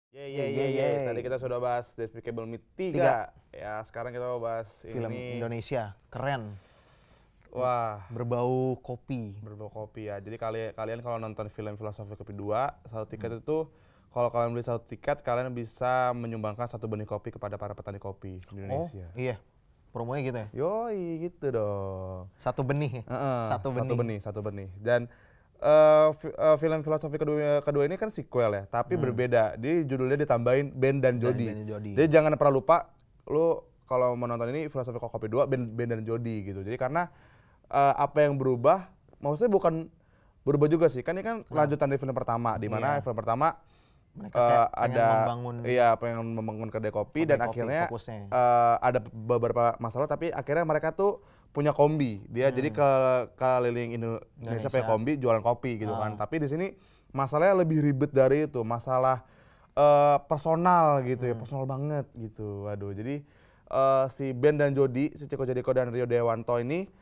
Tadi kita sudah bahas Despicable Me 3. Ya, sekarang kita mau bahas film ini. Indonesia, keren. Wah, Berbau kopi. berbau kopi ya. Jadi kalian kalau nonton film Filosofi Kopi 2, satu tiket itu kalau kalian beli satu tiket, kalian bisa menyumbangkan satu benih kopi kepada para petani kopi di Indonesia. Oh, iya. Promonya gitu ya? Yoi, gitu dong. Satu benih ya? Satu benih. Dan film Filosofi kedua ini kan sequel ya, tapi berbeda. Di judulnya ditambahin Ben dan Jody. Jadi jangan pernah lupa, lu kalau mau nonton ini Filosofi Kopi 2, Ben dan Jody gitu. Jadi karena apa yang berubah, maksudnya bukan berubah juga sih, kan ini kan lanjutan dari film pertama, di mana film pertama pengen membangun kedai kopi dan akhirnya ada beberapa masalah, tapi akhirnya mereka tuh punya kombi, dia jadi keliling Indonesia pakai kombi jualan kopi gitu kan. Tapi di sini masalahnya lebih ribet dari itu, masalah personal gitu ya, personal banget gitu. Waduh, jadi si Ben dan Jody, si Ciko Jadiko dan Rio Dewanto ini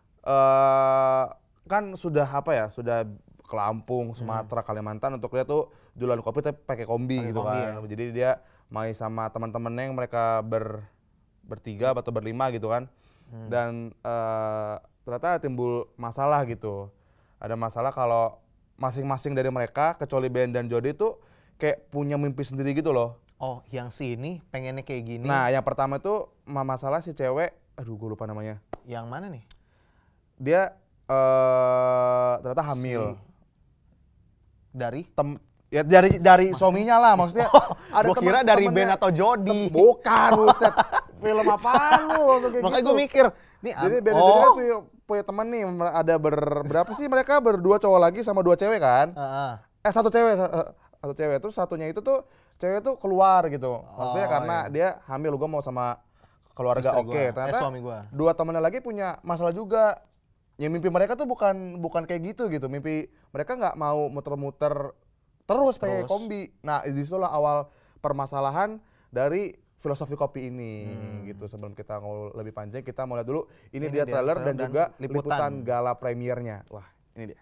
kan sudah sudah ke Lampung, Sumatera, Kalimantan untuk dia tuh jualan kopi tapi pakai kombi gitu kan. Ya. Jadi dia main sama teman-temannya yang mereka bertiga atau berlima gitu kan. Dan ternyata timbul masalah gitu. Ada masalah kalau masing-masing dari mereka kecuali Ben dan Jody tuh kayak punya mimpi sendiri gitu loh. Oh, yang si ini pengennya kayak gini. Nah, yang pertama itu masalah si cewek, aduh gue lupa namanya. Yang mana nih? Dia ternyata hamil. Dari? Dari suaminya lah maksudnya. Ada gua kira dari Ben atau Jody. Bukan, buset. Film apaan lu? Makanya gue mikir. Nih, jadi Ben dan Jody kan punya teman nih, ada berapa sih mereka, berdua cowok lagi sama dua cewek kan? Satu cewek, terus satunya itu tuh cewek tuh keluar gitu. Maksudnya karena dia hamil, gue mau sama keluarga ternyata suami gua. Dua temennya lagi punya masalah juga. Ya mimpi mereka tuh bukan kayak gitu. Mimpi mereka nggak mau muter-muter terus pakai kombi. Nah, disitulah awal permasalahan dari Filosofi Kopi ini gitu. Sebelum kita ngobrol lebih panjang, kita mau lihat dulu ini dia trailer dan juga liputan gala premiernya. Wah, ini dia.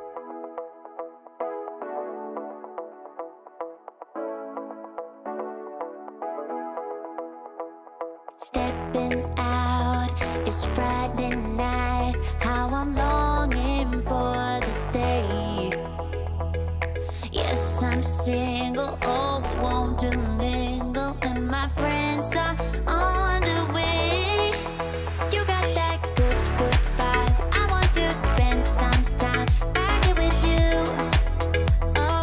Stepping out, it's Friday night. How I'm longing for this day. Yes, I'm single. Oh, we won't do mingle, and my friends are on the way. You got that good vibe. I want to spend some time back here with you. Oh,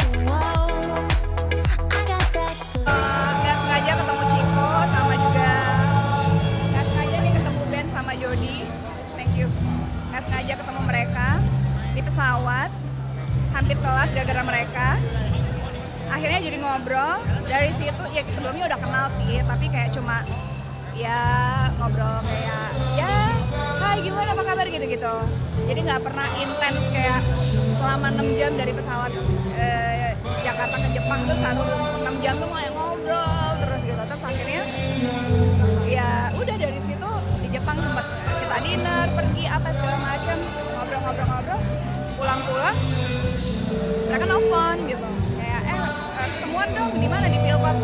I got that good. Nggak sengaja ketemu Ciko sama juga nggak sengaja nih ketemu Ben sama Jody. Thank you. Nggak sengaja ketemu mereka di pesawat, hampir telat gara-gara mereka. Akhirnya jadi ngobrol. Dari situ ya sebelumnya udah kenal sih, tapi kayak cuma ya ngobrol kayak ya hai gimana apa kabar gitu-gitu. Jadi nggak pernah intens kayak selama 6 jam dari pesawat Jakarta ke Jepang tuh 6 jam tuh kayak ngobrol terus gitu. Terus akhirnya ya udah dari situ di Jepang sempat kita dinner, pergi apa segala macam, ngobrol-ngobrol, pulang-pulang mereka nelfon gitu. Ketemuan dong di mana, di Filkop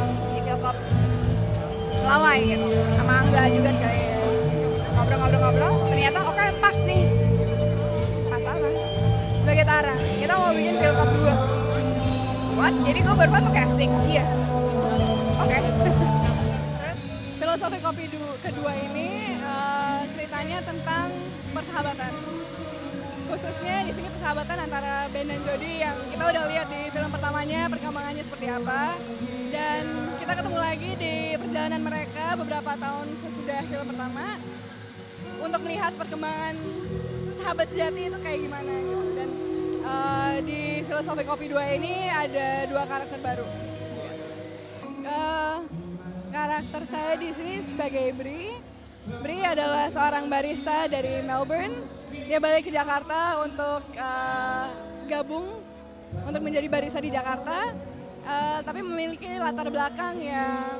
Melawai gitu, sama Angga juga sekali ngobrol, ternyata oke, pas nih pasangan sebagai Tara, kita mau bikin Filkop 2. What? Jadi gue baru tuh casting? Iya. Oke. Terus Filosofi Kopi kedua ini ceritanya tentang persahabatan. Khususnya di sini persahabatan antara Ben dan Jody yang kita udah lihat di film pertamanya, perkembangannya seperti apa. Dan kita ketemu lagi di perjalanan mereka beberapa tahun sesudah film pertama untuk melihat perkembangan sahabat sejati itu kayak gimana gitu. Dan di Filosofi Kopi 2 ini ada 2 karakter baru. Karakter saya di sini sebagai Bri. Bri adalah seorang barista dari Melbourne. Dia balik ke Jakarta untuk gabung untuk menjadi barista di Jakarta, tapi memiliki latar belakang yang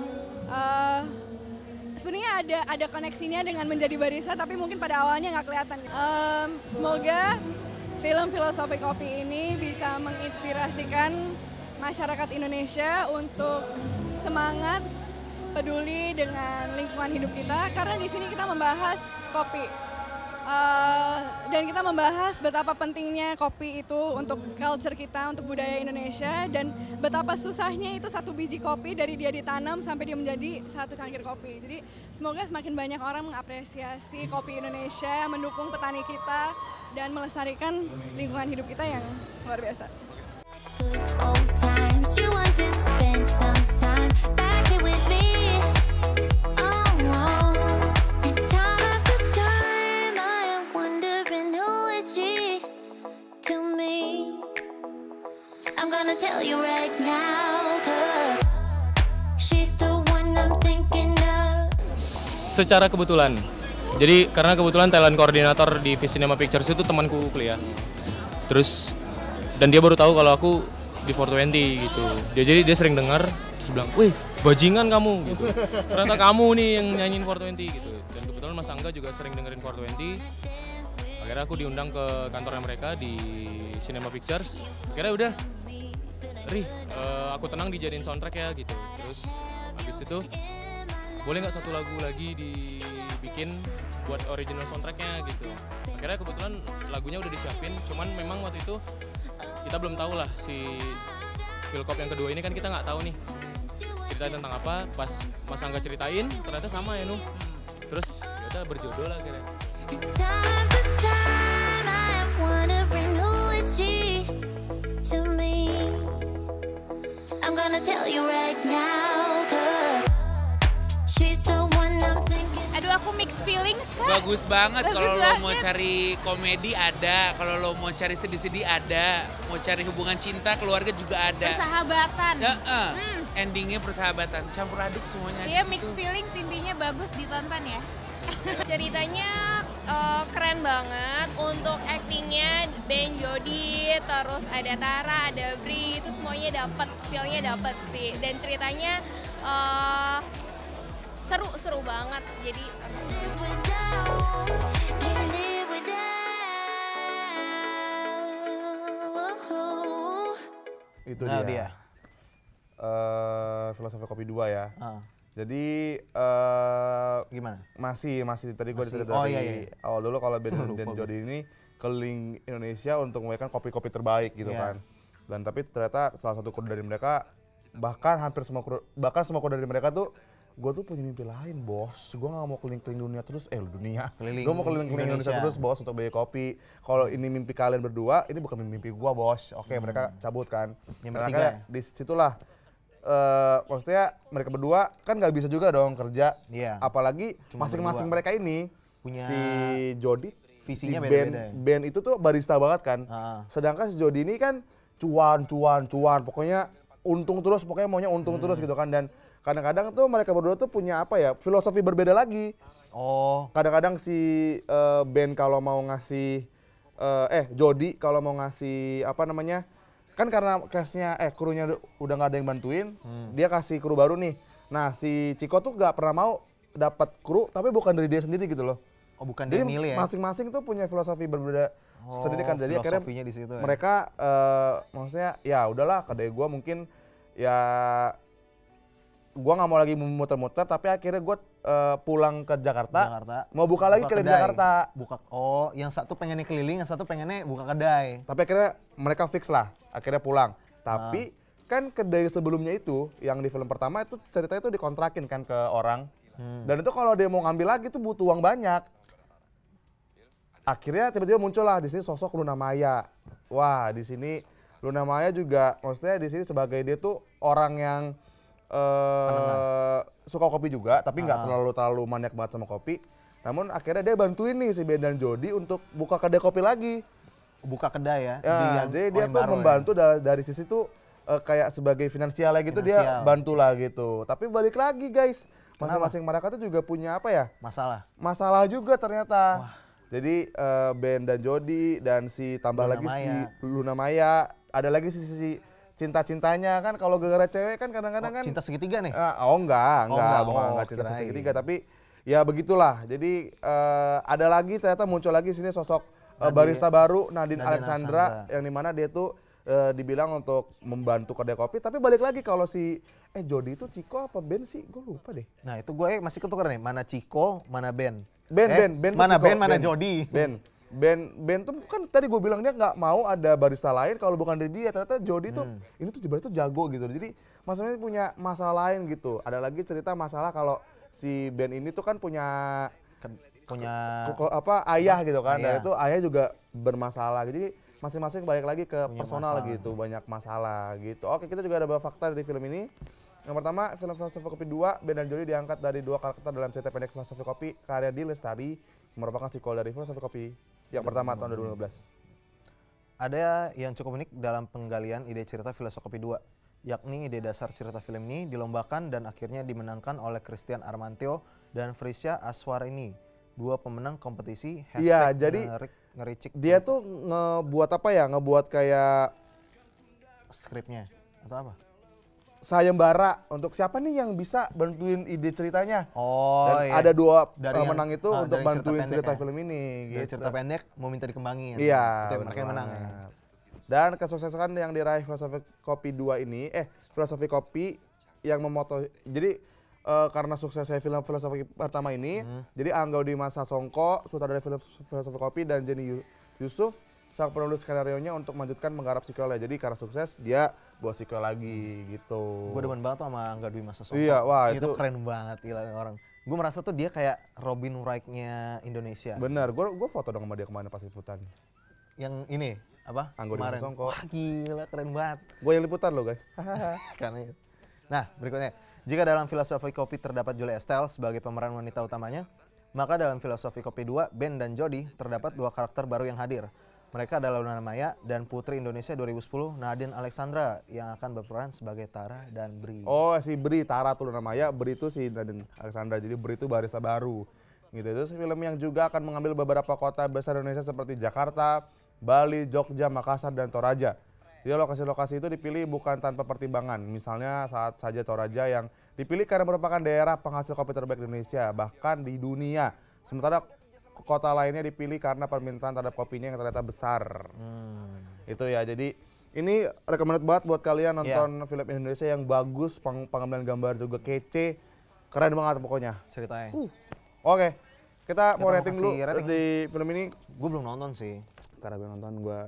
sebenarnya ada koneksinya dengan menjadi barista, tapi mungkin pada awalnya nggak kelihatan. Semoga film Filosofi Kopi ini bisa menginspirasikan masyarakat Indonesia untuk semangat peduli dengan lingkungan hidup kita, karena di sini kita membahas kopi. Dan kita membahas betapa pentingnya kopi itu untuk culture kita, untuk budaya Indonesia, dan betapa susahnya itu satu biji kopi dari dia ditanam sampai dia menjadi satu cangkir kopi. Jadi semoga semakin banyak orang mengapresiasi kopi Indonesia, mendukung petani kita, dan melestarikan lingkungan hidup kita yang luar biasa. Good old times, you want to spend some time back here with me. Oh, and time after time, I am wondering who is she to me. I'm gonna tell you right now, 'cause she's the one I'm thinking of. Secara kebetulan. Jadi karena kebetulan talent koordinator di Cinema Pictures itu temanku kuliah. Terus dan dia baru tahu kalau aku di 420 gitu. Jadi dia sering dengar terus bilang, "Wih, bajingan kamu." gitu. Ternyata kamu nih yang nyanyiin 420 gitu. Dan kebetulan Mas Angga juga sering dengerin 420. Akhirnya aku diundang ke kantornya mereka di Cinema Pictures. Akhirnya udah, aku tenang dijadiin soundtrack ya gitu. Terus habis itu boleh nggak satu lagu lagi dibikin buat original soundtracknya gitu. Akhirnya kebetulan lagunya udah disiapin, cuman memang waktu itu kita belum tahu lah si Filkop yang kedua ini kan kita nggak tahu nih ceritanya tentang apa. Pas Mas Angga ceritain ternyata sama ya Nuh. Terus kita berjodoh lah kira. Time after time, I'm wondering who is she to me. I'm gonna tell you right now, 'cause she's the one I'm thinking. Aduh, aku mixed feelings, Kak. Bagus banget Bagus kalau lo banget. mau cari komedi ada, kalau lo mau cari sedih-sedih ada, mau cari hubungan cinta keluarga juga ada. Persahabatan. Endingnya persahabatan, campur aduk semuanya Iya, di situ. mixed feelings intinya bagus ditonton ya. Ceritanya keren banget, untuk aktingnya Ben Jody, terus ada Tara, ada Bri, itu semuanya dapet, feel-nya dapet sih. Dan ceritanya seru banget, jadi Can't live without. Itu Nah, dia. dia. Filosofi Kopi 2 ya. Ah, Jadi gimana? masih tadi gue Masih. cerita Oh, dari iya, iya. awal dulu kalau Ben Lupa dan gue. Jody ini keliling Indonesia untuk memberikan kopi-kopi terbaik gitu Iya. kan. Dan tapi ternyata salah satu kru dari mereka bahkan semua kru dari mereka tuh, gue tuh punya mimpi lain bos. Gue nggak mau keliling-keliling dunia terus, Keliling gue mau keliling-keliling Indonesia Indonesia terus bos untuk beli kopi. Kalau ini mimpi kalian berdua, ini bukan mimpi gue bos. Oke, mereka cabut kan. Yang Dan bertiga akhirnya di situlah maksudnya mereka berdua kan nggak bisa juga dong kerja. Iya. Apalagi Cuma masing-masing berdua. mereka ini Punya si Jody, visinya si beda-beda ya? Ben itu tuh barista banget kan. Ah. Sedangkan si Jody ini kan cuan, pokoknya untung terus, pokoknya maunya untung terus gitu kan. Dan kadang-kadang tuh mereka berdua tuh punya apa ya, filosofi berbeda lagi. Oh, Kadang-kadang si Ben kalau mau ngasih Jody kalau mau ngasih apa namanya, kan karena cast-nya krunya udah nggak ada yang bantuin, dia kasih kru baru nih. Nah si Ciko tuh nggak pernah mau dapat kru tapi bukan dari dia sendiri gitu loh. oh bukan Jadi dia milih ya? masing-masing tuh punya filosofi berbeda sendiri kan. Jadi akhirnya filosofinya di situ ya? mereka maksudnya ya udahlah, kedai gua mungkin ya gua nggak mau lagi muter-muter, tapi akhirnya gua pulang ke Jakarta, mau buka lagi kedai di kedai. Jakarta. Oh, yang satu pengennya keliling, yang satu pengennya buka kedai. Tapi akhirnya mereka fix lah, akhirnya pulang. Tapi kan kedai sebelumnya itu, yang di film pertama itu ceritanya itu dikontrakin kan ke orang. Dan itu kalau dia mau ngambil lagi tuh butuh uang banyak. Akhirnya tiba-tiba muncul lah di sini sosok Luna Maya. Wah, di sini Luna Maya juga, maksudnya di sini sebagai dia tuh orang yang suka kopi juga, tapi nggak terlalu maniak banget sama kopi. Namun akhirnya dia bantuin nih si Ben dan Jody untuk buka kedai kopi lagi. Buka kedai ya? Ya, jadi dia tuh membantu dari sisi tuh kayak sebagai finansialnya gitu, dia Finansial. bantu lah gitu. Tapi balik lagi guys, masing-masing mereka tuh juga punya apa ya? Masalah juga ternyata. Jadi Ben dan Jody dan si tambah Luna lagi Maya. si Luna Maya, ada lagi sisi cinta-cintanya kan, kalau gara-gara cewek kan kadang-kadang kan Cinta segitiga nih? enggak, enggak. enggak Oh, cinta kirain. segitiga, tapi ya begitulah. Jadi ada lagi ternyata muncul lagi sini sosok barista baru Nadine Nadine Alexandra Alexandra. yang dimana dia tuh dibilang untuk membantu kedai kopi. Tapi balik lagi kalau si Jody itu Ciko apa Ben sih? Gue lupa deh. Nah itu gue masih ketukar nih, mana Ciko, mana Ben. Ben tuh mana Ciko, Ben, mana Jody. Ben tuh kan tadi gue bilang dia nggak mau ada barista lain kalau bukan dari dia. Ternyata Jody tuh ini tuh jebret tuh jago gitu. Jadi maksudnya punya masalah lain gitu. Ada lagi cerita masalah kalau si Ben ini tuh kan punya ayah gitu kan. Dan itu ayah juga bermasalah. Jadi masing-masing balik lagi ke personal gitu, banyak masalah gitu. Oke, kita juga ada beberapa fakta dari film ini. Yang pertama, film Filosofi Kopi 2, Ben dan Jody diangkat dari 2 karakter dalam cerita pendek Filosofi Kopi karya D. Lestari, yang merupakan sequel dari Filosofi Kopi yang pertama tahun 2015. Ada yang cukup unik dalam penggalian ide cerita Filosofi Kopi 2, yakni ide dasar cerita film ini dilombakan dan akhirnya dimenangkan oleh Christian Armantio dan Frisya Aswarini, 2 pemenang kompetisi. Iya, jadi ngericik dia tuh ngebuat kayak skripnya atau apa? Sayembara untuk siapa nih yang bisa bantuin ide ceritanya. Dan Iya. ada 2 dari pemenang itu untuk bantuin cerita ya? film ini. Dari Gitu. cerita pendek mau minta dikembangin. Iya. Itu mereka yang menang ya. Dan kesuksesan yang diraih Filosofi Kopi 2 ini, Filosofi Kopi yang memoto, jadi karena suksesnya film Filosofi pertama ini, jadi Angga di Masa Songko, sutradara film Filosofi Kopi, dan Jenny Yusuf, sang penulis skenario-nya untuk melanjutkan menggarap sequelnya. Jadi karena sukses, dia buat sequel lagi gitu. Gue demen banget tuh sama Angga Dwi Masa Songko. Iya, wah itu keren banget gila orang. Gue merasa tuh dia kayak Robin Wright-nya Indonesia. Bener, gue foto dong sama dia kemana pas liputan. Yang ini apa? Angga Dwi Masa Songko. Wah gila keren banget. Gue yang liputan loh guys. Karena itu. Nah berikutnya, jika dalam Filosofi Kopi terdapat Julia Estelle sebagai pemeran wanita utamanya, maka dalam Filosofi Kopi 2, Ben dan Jody terdapat 2 karakter baru yang hadir. Mereka adalah Luna Maya dan Putri Indonesia 2010 Nadine Alexandra yang akan berperan sebagai Tara dan Bri. Oh si Bri, Tara tuh Luna Maya, Bri itu si Nadine Alexandra. Jadi Bri itu barista baru. Gitu. Itu film yang juga akan mengambil beberapa kota besar Indonesia seperti Jakarta, Bali, Jogja, Makassar, dan Toraja. Jadi lokasi-lokasi itu dipilih bukan tanpa pertimbangan. Misalnya saat saja Toraja yang dipilih karena merupakan daerah penghasil kopi terbaik di Indonesia, bahkan di dunia. Sementara kota lainnya dipilih karena permintaan terhadap kopinya yang ternyata besar. Itu ya, jadi ini recommended banget buat kalian nonton film Indonesia yang bagus, pengambilan gambar juga kece, keren banget pokoknya. Ceritanya. Oke, kita mau rating dulu rating. di film ini. Gue belum nonton sih. Karena gue nonton, gue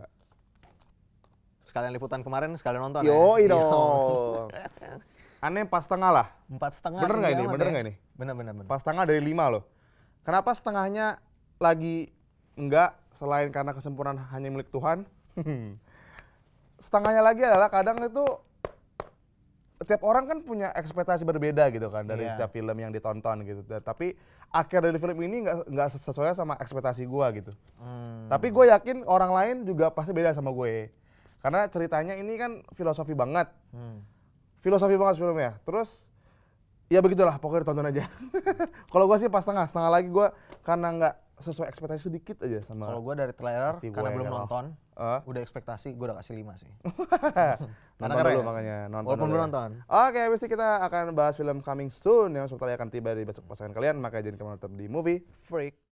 Sekalian liputan kemarin, sekalian nonton yoi ya. dong. Aneh 4,5 lah. 4,5. Bener nggak ini? Bener nggak ini? Bener. Pas setengah dari 5 loh. Kenapa setengahnya lagi enggak, selain karena kesempurnaan hanya milik Tuhan? Setengahnya lagi adalah kadang itu setiap orang kan punya ekspektasi berbeda gitu kan dari setiap film yang ditonton gitu. Tapi akhir dari film ini nggak sesuai sama ekspektasi gua gitu. Tapi gue yakin orang lain juga pasti beda sama gue. Karena ceritanya ini kan filosofi banget. Filosofi banget filmnya. Terus ya begitulah, pokoknya tonton aja. Kalau gue sih pas setengah lagi gue karena nggak sesuai ekspektasi sedikit aja sama. Kalau gue dari trailer karena belum nonton, udah ekspektasi gue udah kasih 5 sih. Nonton dulu makanya, nonton. Walaupun belum nonton. Oke, habis ini kita akan bahas film Coming Soon yang sebentar akan tiba di besok pasangan kalian, maka jangan kemana-mana, tetap di Movie Freak.